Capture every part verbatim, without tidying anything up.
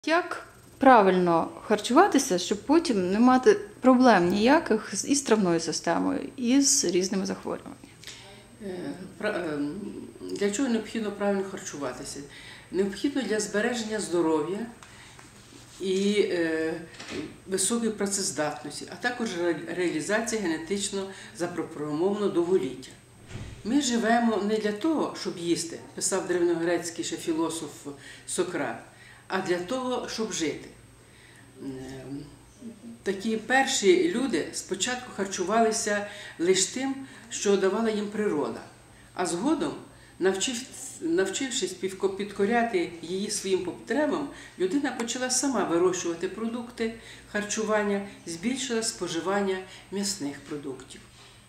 Як правильно харчуватися, щоб потім не мати проблем ніяких із травною системою, і з різними захворюваннями? Для чого необхідно правильно харчуватися? Необхідно для збереження здоров'я і е, високої працездатності, а також реалізації генетично запрограмованого довголіття. Ми живемо не для того, щоб їсти, писав древньогрецький ще філософ Сократ, а для того, щоб жити. Такі перші люди спочатку харчувалися лише тим, що давала їм природа, а згодом, навчившись підкоряти її своїм потребам, людина почала сама вирощувати продукти харчування, збільшила споживання м'ясних продуктів.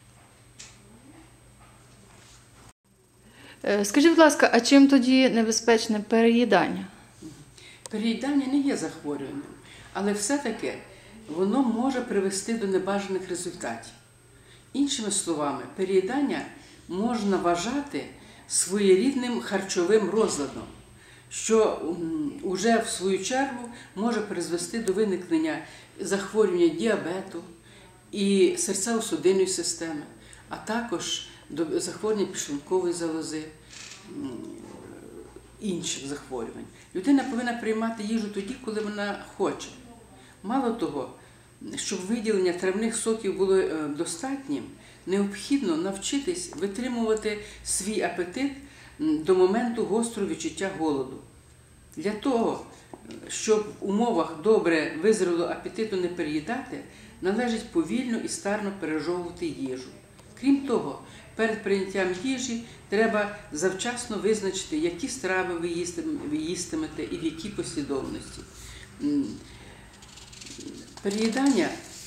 Скажіть, будь ласка, а чим тоді небезпечне переїдання? Переїдання не є захворюванням, але все-таки воно може привести до небажаних результатів. Іншими словами, переїдання можна вважати своєрідним харчовим розладом, що вже в свою чергу може призвести до виникнення захворювання діабету і серцево-судинної системи, а також до захворювання підшлункової залози, інших захворювань. Людина повинна приймати їжу тоді, коли вона хоче. Мало того, щоб виділення травних соків було достатнім, необхідно навчитись витримувати свій апетит до моменту гострого відчуття голоду. Для того, щоб в умовах добре визрілого апетиту не переїдати, належить повільно і старно пережовувати їжу. Крім того, перед прийняттям їжі треба завчасно визначити, які страви ви їстимете і в якій послідовності. Переїдання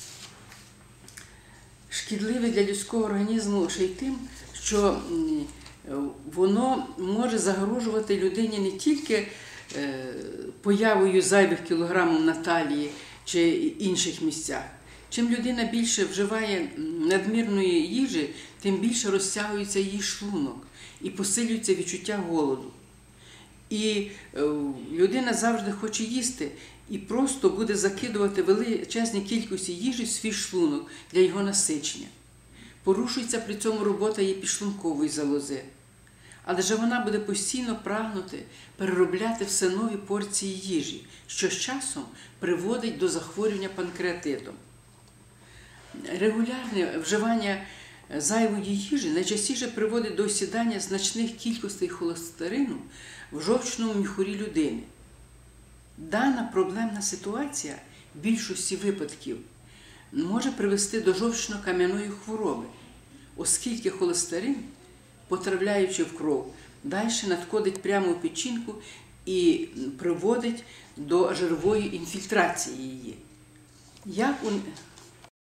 шкідливе для людського організму ще й тим, що воно може загрожувати людині не тільки появою зайвих кілограмів на талії чи інших місцях. Чим людина більше вживає надмірної їжі, тим більше розтягується її шлунок і посилюється відчуття голоду. І людина завжди хоче їсти і просто буде закидувати величезні кількості їжі в свій шлунок для його насичення. Порушується при цьому робота її підшлункової залози. Але ж вона буде постійно прагнути переробляти все нові порції їжі, що з часом приводить до захворювання панкреатитом. Регулярне вживання зайвої їжі найчастіше приводить до осідання значних кількостей холестерину в жовчному міхурі людини. Дана проблемна ситуація в більшості випадків може привести до жовчно-кам'яної хвороби, оскільки холестерин, потрапляючи в кров, далі надходить прямо в печінку і приводить до жирової інфільтрації її. Як у